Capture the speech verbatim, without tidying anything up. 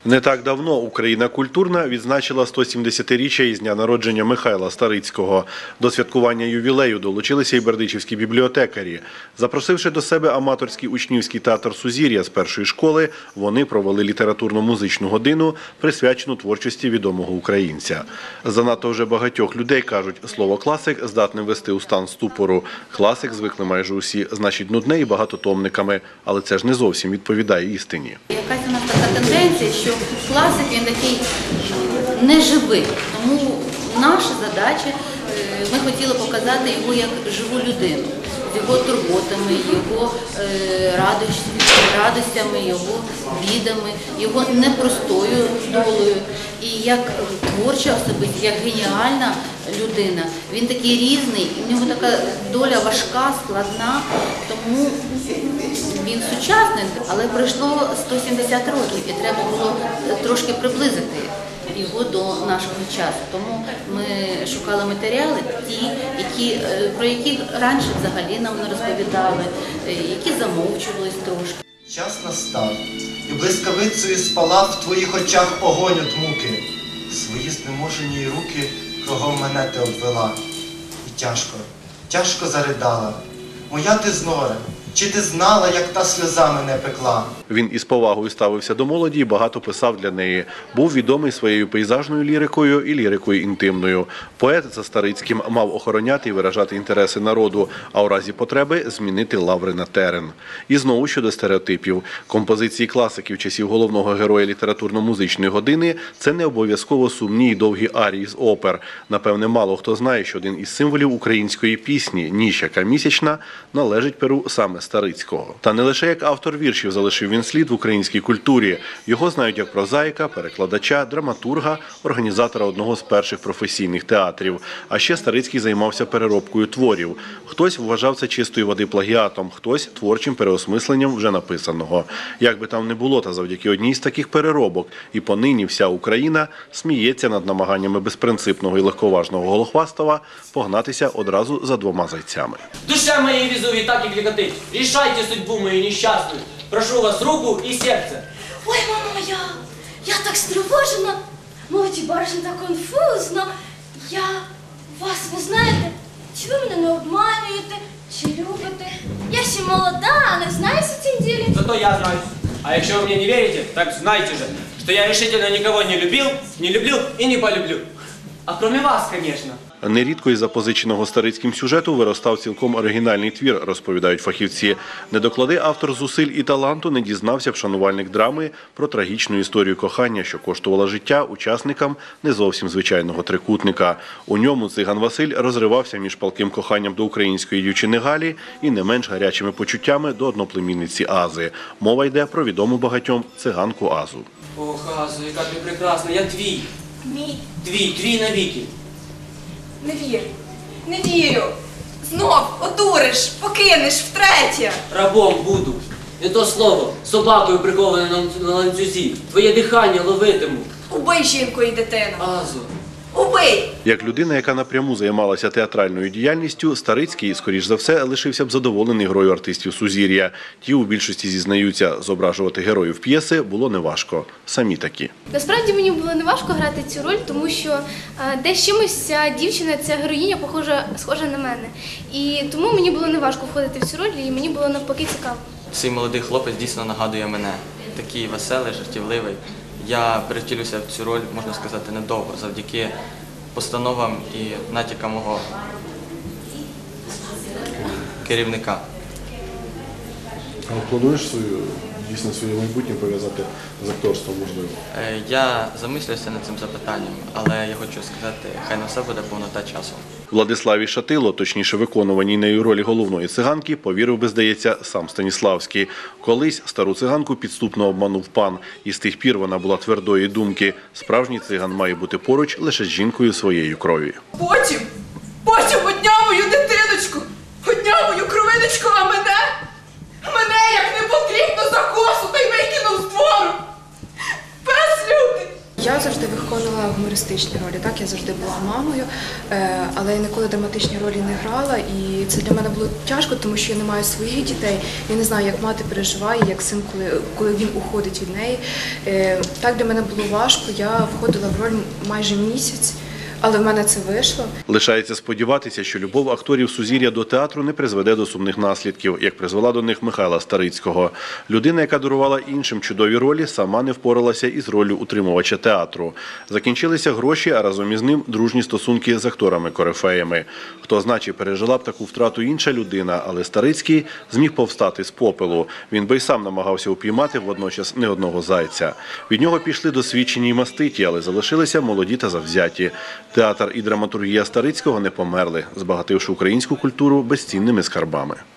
Не так давно Україна культурна відзначила сто сімдесятиріччя із дня народження Михайла Старицького. До святкування ювілею долучилися й бердичівські бібліотекарі. Запросивши до себе аматорський учнівський театр «Сузір'я» з першої школи, вони провели літературно-музичну годину, присвячену творчості відомого українця. Занадто вже багатьох людей, кажуть, слово «класик» здатне ввести у стан ступору. Класик звикли майже усі, значить нудне і багатотомниками. Але це ж не зовсім відповідає істині. Якась у нас така тенденція, що класик, він такий неживий. Тому наша задача, ми хотіли показати його як живу людину, з його турботами, його радостями, його бідами, його непростою долею. І як творча особистість, як геніальна людина. Він такий різний, і в нього така доля важка, складна, тому він сучасний, але пройшло сто сімдесят років і треба було трошки приблизити його до нашого часу. Тому ми шукали матеріали, ті, які, про які раніше взагалі нам не розповідали, які замовчувались трошки. Час настав, і блискавицею спала в твоїх очах огонь от муки. Свої знеможені руки кругом мене ти обвела. І тяжко, тяжко заридала. Моя ти знора, чи ти знала, як та сльоза мене пекла? Він із повагою ставився до молоді і багато писав для неї. Був відомий своєю пейзажною лірикою і лірикою інтимною. Поет за Старицьким мав охороняти і виражати інтереси народу, а у разі потреби змінити лаври на терен. І знову щодо стереотипів. Композиції класиків часів головного героя літературно-музичної години – це не обов'язково сумні й довгі арії з опер. Напевне, мало хто знає, що один із символів української пісні «Ніч, яка місячна» належить перу саме Старицького. Та не лише як автор віршів залишив він слід в українській культурі. Його знають як прозаїка, перекладача, драматурга, організатора одного з перших професійних театрів. А ще Старицький займався переробкою творів. Хтось вважав це чистої води плагіатом, хтось – творчим переосмисленням вже написаного. Як би там не було, та завдяки одній з таких переробок і понині вся Україна сміється над намаганнями безпринципного і легковажного Голохвастова погнатися одразу за двома зайцями. Душа моей Везувий так и кликотыть. Решайте судьбу мою несчастную. Прошу вас руку и сердце. Ой, мама моя, я так стривожена. Молоді барышня так конфузно. Я вас, ви знаєте, чи ви мене не обманюєте, чи любите? Я ще молода, не знаюсь у цім ділі. Зато я знаю. А якщо вы мне не верите, так знайте же, что я решительно никого не любил, не люблю и не полюблю. А кроме вас, конечно. Нерідко із запозиченого Старицьким сюжету виростав цілком оригінальний твір, розповідають фахівці. Не доклади автор зусиль і таланту, не дізнався б шанувальник драми про трагічну історію кохання, що коштувала життя учасникам не зовсім звичайного трикутника. У ньому циган Василь розривався між палким коханням до української дівчини Галі і не менш гарячими почуттями до одноплемінниці Ази. Мова йде про відому багатьом циганку Азу. Ох, Азу, яка ти прекрасна, я твій. Мій. Твій, твій навіки. Не вірю, не вірю. Знов одуриш, покинеш втретє. Рабом буду. Не то слово, собакою прикованою на ланцюзі. Твоє дихання ловитиму. Убий жінку і дитину. Азу. Убий! Як людина, яка напряму займалася театральною діяльністю, Старицький, скоріш за все, лишився б задоволений грою артистів «Сузір'я». Ті у більшості зізнаються, зображувати героїв п'єси було неважко. Самі такі. Насправді мені було неважко грати цю роль, тому що десь чимось ця дівчина, ця героїня похожа, схожа на мене. І тому мені було неважко входити в цю роль, і мені було навпаки цікаво. Цей молодий хлопець дійсно нагадує мене. Такий веселий, жартівливий. Я перевтілюся в цю роль, можна сказати, недовго, завдяки постановам і натякам мого керівника. А плануєш свою, дійсно своє майбутнє пов'язати з акторством, можливо? Я замислюся над цим запитанням, але я хочу сказати, хай на все буде повнота часу. Владиславі Шатило, точніше виконуваній нею ролі головної циганки, повірив би, здається, сам Станіславський. Колись стару циганку підступно обманув пан, і з тих пір вона була твердої думки. Справжній циган має бути поруч лише з жінкою своєї крові. Потім, потім одня мою дитиночку, одня мою кровиночку, а мене, мене як не потрібно за косу та й викинув з двору. Пес лютий. Я завжди виконувала гумористичні ролі. Так, я завжди була мамою, е, але я ніколи драматичні ролі не грала. І це для мене було тяжко, тому що я не маю своїх дітей. Я не знаю, як мати переживає, як син, коли, коли він уходить від неї. Е, так для мене було важко. Я входила в роль майже місяць. Але в мене це вийшло. Лишається сподіватися, що любов акторів Сузір'я до театру не призведе до сумних наслідків, як призвела до них Михайла Старицького. Людина, яка дарувала іншим чудові ролі, сама не впоралася із роллю утримувача театру. Закінчилися гроші, а разом із ним дружні стосунки з акторами-корифеями. Хто зна, чи пережила б таку втрату інша людина, але Старицький зміг повстати з попелу. Він би й сам намагався упіймати водночас не одного зайця. Від нього пішли досвідчені й маститі, але залишилися молоді та завзяті. Театр і драматургія Старицького не померли, збагативши українську культуру безцінними скарбами.